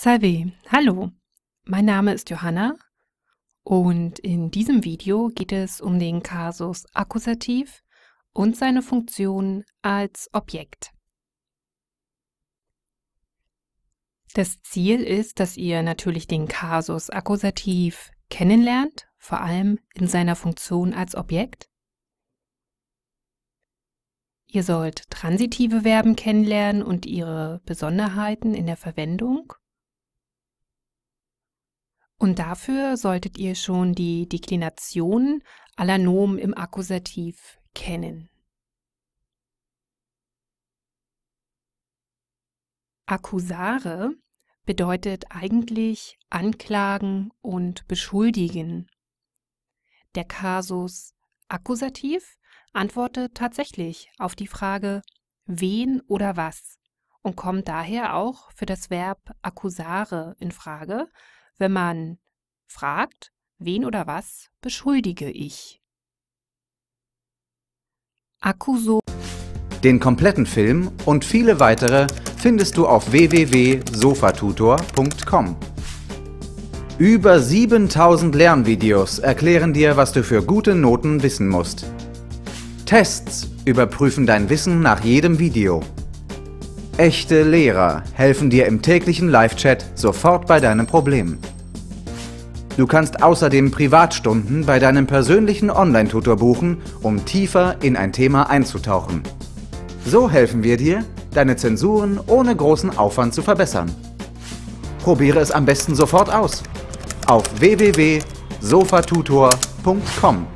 Salve, hallo, mein Name ist Johanna und in diesem Video geht es um den Kasus Akkusativ und seine Funktion als Objekt. Das Ziel ist, dass ihr natürlich den Kasus Akkusativ kennenlernt, vor allem in seiner Funktion als Objekt. Ihr sollt transitive Verben kennenlernen und ihre Besonderheiten in der Verwendung. Und dafür solltet ihr schon die Deklination aller Nomen im Akkusativ kennen. Accusare bedeutet eigentlich anklagen und beschuldigen. Der Kasus Akkusativ antwortet tatsächlich auf die Frage wen oder was und kommt daher auch für das Verb accusare in Frage, wenn man fragt, wen oder was beschuldige ich. Den kompletten Film und viele weitere findest du auf www.sofatutor.com. Über 7000 Lernvideos erklären dir, was du für gute Noten wissen musst. Tests überprüfen dein Wissen nach jedem Video. Echte Lehrer helfen dir im täglichen Live-Chat sofort bei deinem Problem. Du kannst außerdem Privatstunden bei deinem persönlichen Online-Tutor buchen, um tiefer in ein Thema einzutauchen. So helfen wir dir, deine Zensuren ohne großen Aufwand zu verbessern. Probiere es am besten sofort aus. Auf www.sofatutor.com